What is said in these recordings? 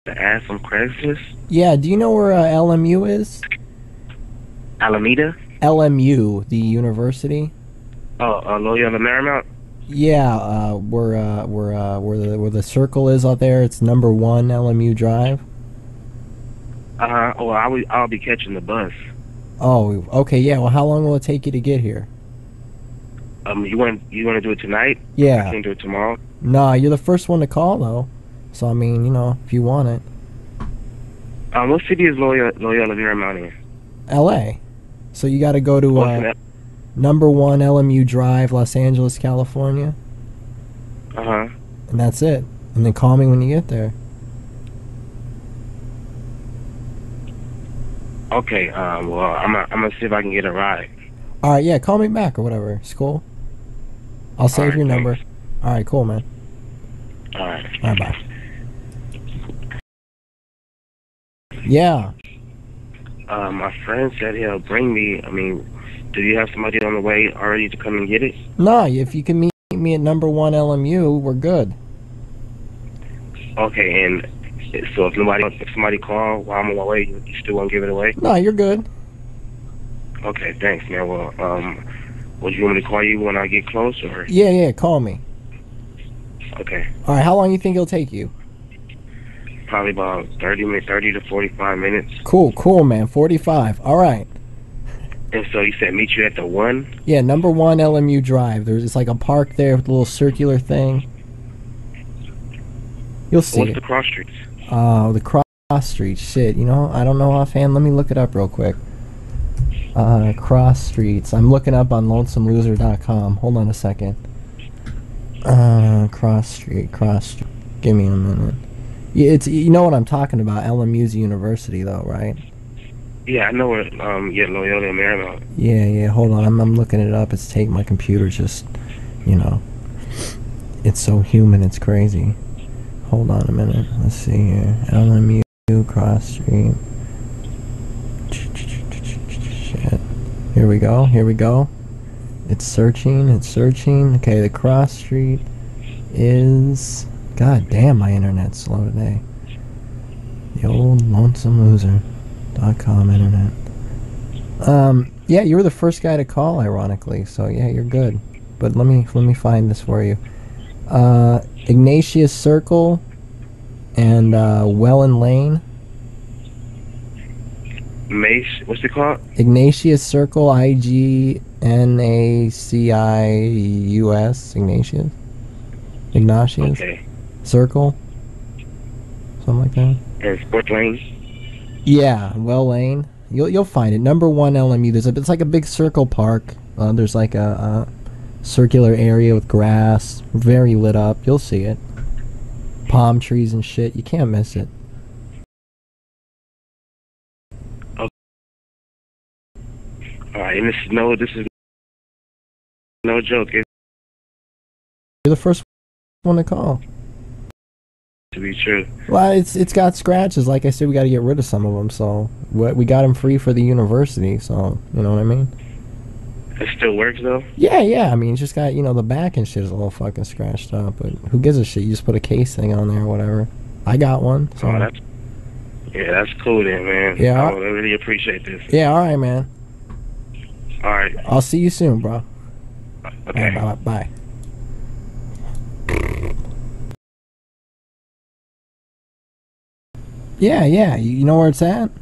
The ads on Craigslist? Yeah, do you know where LMU is? Alameda? LMU, the university. Oh, Loyola Marymount? Yeah, where the circle is out there. It's number 1 LMU Drive. Well, I'll be catching the bus. Oh, okay, yeah. Well, how long will it take you to get here? You want to do it tonight? I Yeah. can't do it tomorrow. Nah, you're the first one to call though. So I mean, if you want it. What city is Loyola Marymount in? LA. So you got to go Oh, to it's in number 1 LMU Drive, Los Angeles, California, Uh-huh. and that's it. And then call me when you get there. Okay. Well, I'm gonna see if I can get a ride. All right, yeah, call me back or whatever. It's cool. I'll All save right. your number. Thanks. All right, cool, man. All right. All right, bye. Yeah. My friend said he'll bring me. I mean, do you have somebody on the way already to come and get it? No, if you can meet me at number 1 LMU, we're good. Okay. And so if somebody call while I'm on my way, you still won't give it away? No, you're good. Okay. Thanks, man. Well, would you want me to call you when I get close, or? Yeah, call me. Okay. All right, how long you think it'll take you? Probably about 30 to 45 minutes. Cool, man. 45. All right. And so you said meet you at the 1? Yeah, number 1 LMU Drive. It's like a park there with a little circular thing. You'll see What's it. the cross streets? Oh, the cross street. Shit, I don't know offhand. Let me look it up real quick. Cross streets. I'm looking up on lonesomeloser.com. Hold on a second. Cross street. Give me a minute. Yeah, you know what I'm talking about. LMU's university, though, right? Yeah, I know where. Loyola and Marymount. Yeah. Hold on. I'm looking it up. It's taking my computer just, it's so human. It's crazy. Hold on a minute. Let's see here. LMU cross street. Shit. Here we go. It's searching. Okay, the cross street is. God damn, my internet's slow today. The old lonesomeloser.com internet. Yeah, you were the first guy to call, ironically. So yeah, you're good. But let me find this for you. Ignatius Circle and Welland Lane. Mace, what's it called? Ignatius Circle, Ignatius. Ignatius. Okay. Circle. Something like that. And Sport Lane? Yeah, Well Lane. You'll find it. Number 1 LMU. It's like a big circle park. There's like a circular area with grass, very lit up. You'll see it. Palm trees and shit. You can't miss it. Alright, and this is no joke. It's You're the first one to call. to be true. Well, it's got scratches. Like I said, we got to get rid of some of them. So we got them free for the university. So you know what I mean? It still works though? Yeah. I mean, it's just got the back and shit is a little fucking scratched up. But who gives a shit? You just put a case thing on there or whatever. I got one. So. Oh, that's cool then, man. Yeah. I really appreciate this. Yeah. All right, man. All right. I'll see you soon, bro. Okay. All right, bye. Yeah. You know where it's at?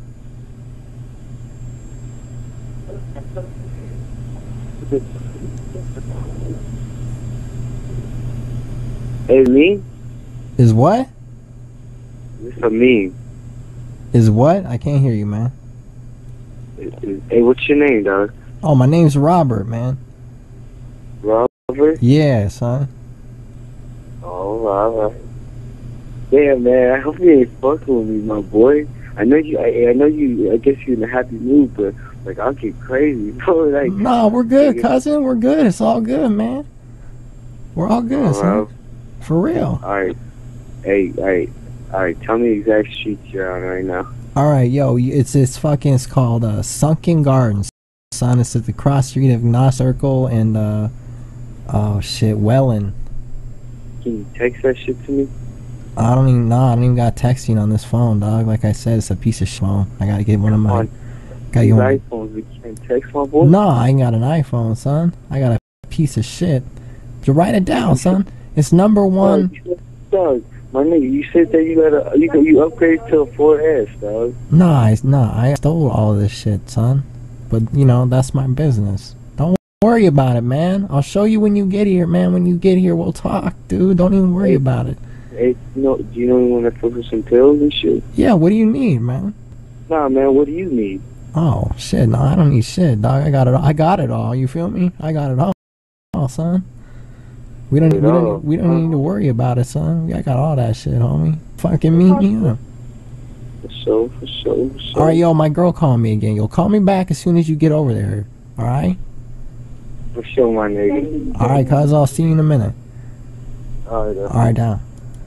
Hey, me? Is what? This for me. Is what? I can't hear you, man. Hey, what's your name, dog? Oh, my name's Robert, man. Robert? Yeah, son. Oh, alright. Yeah, man, I hope you ain't fucking with me, my boy. I know you, I guess you're in a happy mood, but, like, I'll get crazy, bro. Like, No, we're good, cousin. We're good. It's all good, man. We're all good, son. For real. Alright. Hey, alright, tell me the exact street you're on right now. All right, yo, it's called Sunken Gardens, son. It's at the cross street of Ignatius Circle and Welland. Can you text that shit to me? I don't even know. I don't even got texting on this phone, dog. Like I said, it's a piece of shit phone. I gotta get one of my. Got you one. iPhones, you can't text my boy? No, I ain't got an iPhone, son. I got a piece of shit. So write it down, son. It's number one. Dog, my nigga, you said that you upgrade to a 4S, dog. I stole all this shit, son. But you know, that's my business. Don't worry about it, man. I'll show you when you get here, man. When you get here, we'll talk, dude. Don't even worry about it. Hey, do you know you want to focus some pills and shit? Yeah, what do you need, man? Nah, man, what do you need? Oh shit, no, I don't need shit, dog. I got it. I got it all. You feel me? I got it all, son. We don't need to worry about it, son. I got all that shit, homie. Fucking meet me up. For sure. All right, yo, my girl called me again. Yo, call me back as soon as you get over there. All right. For sure, my nigga. All right, cuz I'll see you in a minute. All right. All right, down.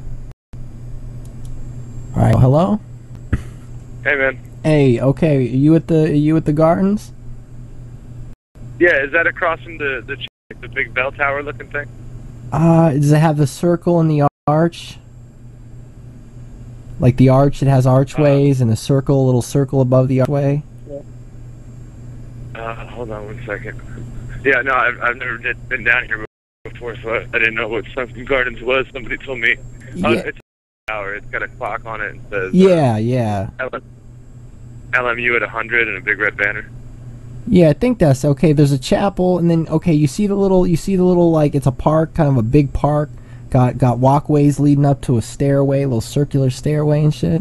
All right, hello. Hey, man. Hey, okay, are you at the gardens? Yeah, is that across from the big bell tower looking thing? Does it have the circle and the arch? Like the arch, it has archways and a little circle above the archway. Hold on 1 second. Yeah, no, I've never been down here before, so I didn't know what Sunken Gardens was. Somebody told me. Yeah. It's a tower. It's got a clock on it and says. Yeah. LMU at 100 and a big red banner. Yeah, I think that's okay. There's a chapel, and then okay, you see the little like it's a park, kind of a big park. Got walkways leading up to a stairway, little circular stairway and shit.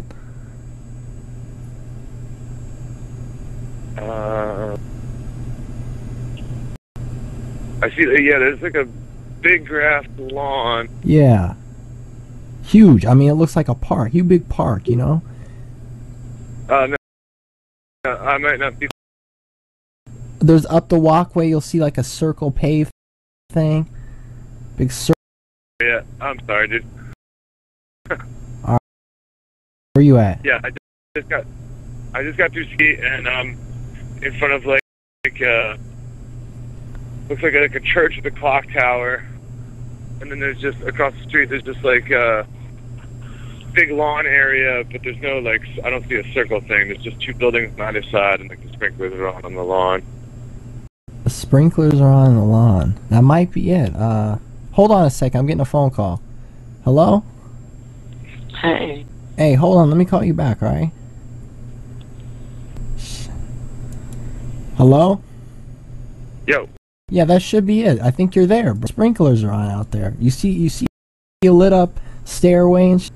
I see. Yeah, there's like a big grass lawn. Yeah. Huge. I mean, it looks like a park. Huge big park, you know. No, I might not be. There's up the walkway. You'll see like a circle paved thing. Big circle. Yeah, I'm sorry, dude. Where you at? Yeah, I just got through ski and in front of like looks like a church with a clock tower, and then there's just across the street there's just like a big lawn area, but there's no like I don't see a circle thing. There's just two buildings on either side, and like the sprinklers are on the lawn. The sprinklers are on the lawn. That might be it. Hold on a second. I'm getting a phone call. Hello? Hey. Hey, hold on. Let me call you back, all right? Hello? Yo. Yeah, that should be it. I think you're there. Sprinklers are on out there. You see a lit up stairway and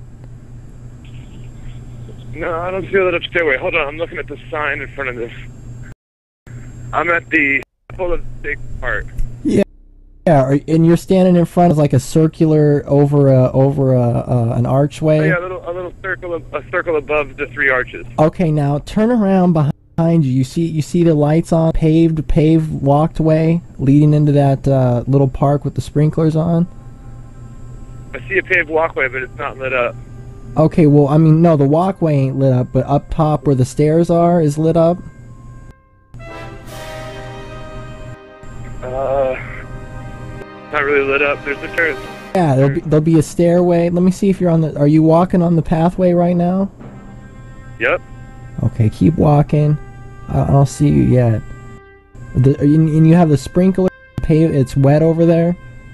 No, I don't see a lit up stairway. Hold on, I'm looking at the sign in front of this. I'm at the full of big park. Yeah, and you're standing in front of like a circular over an archway. Oh, yeah, a little circle above the three arches. Okay, now turn around behind you. You see the lights on, paved walkway leading into that little park with the sprinklers on. I see a paved walkway, but it's not lit up. Okay, well, I mean, no, the walkway ain't lit up, but up top where the stairs are is lit up. Not really lit up. There's the stairs. Yeah, there'll be a stairway. Let me see if you're on the. Are you walking on the pathway right now? Yep. Okay, keep walking. I don't see you yet. And you have the sprinkler. It's wet over there.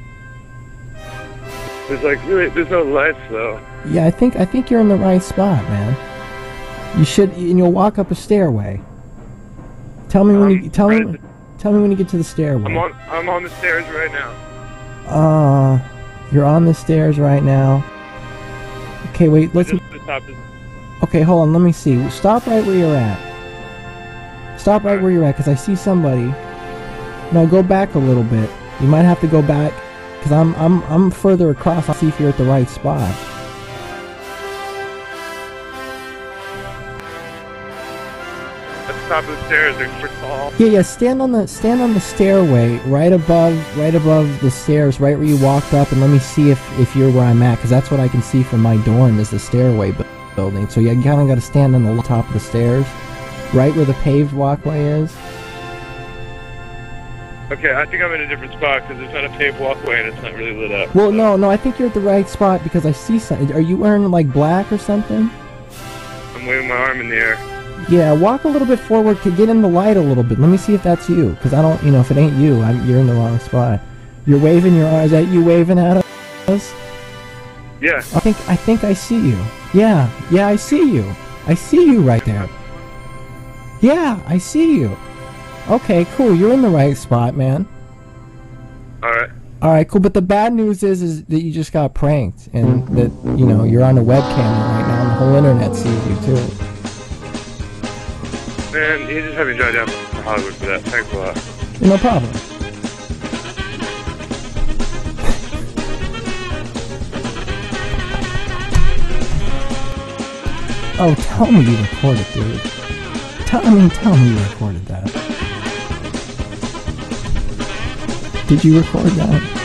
There's no lights though. Yeah, I think you're in the right spot, man. You should, and you'll walk up a stairway. Tell me when you get to the stairway. I'm on the stairs right now. You're on the stairs right now. Okay, wait, Okay, hold on, let me see. Stop right where you're at. Stop right where you're at, because I see somebody. No, go back a little bit. You might have to go back, because I'm further across. I'll see if you're at the right spot. At the top of the stairs, they're tall. Yeah, stand on the stairway right above the stairs, right where you walked up, and let me see if you're where I'm at, because that's what I can see from my dorm is the stairway building. So you kind of got to stand on the top of the stairs, right where the paved walkway is. Okay, I think I'm in a different spot because there's not a paved walkway and it's not really lit up. Well, no, I think you're at the right spot because I see something. Are you wearing like black or something? I'm waving my arm in the air. Yeah, walk a little bit forward to get in the light a little bit. Let me see if that's you, because I don't, if it ain't you, you're in the wrong spot. You're waving your arm. Is that you waving at us? Yeah. I think I see you. Yeah, I see you. I see you right there. Yeah, I see you. Okay, cool. You're in the right spot, man. Alright. Alright, cool. But the bad news is that you just got pranked, and that, you're on a webcam right now, and the whole internet sees you, too. Man, you just have me drive down to Hollywood for that. Thanks a lot. No problem. Oh, tell me you recorded, dude. Tell me you recorded that. Did you record that?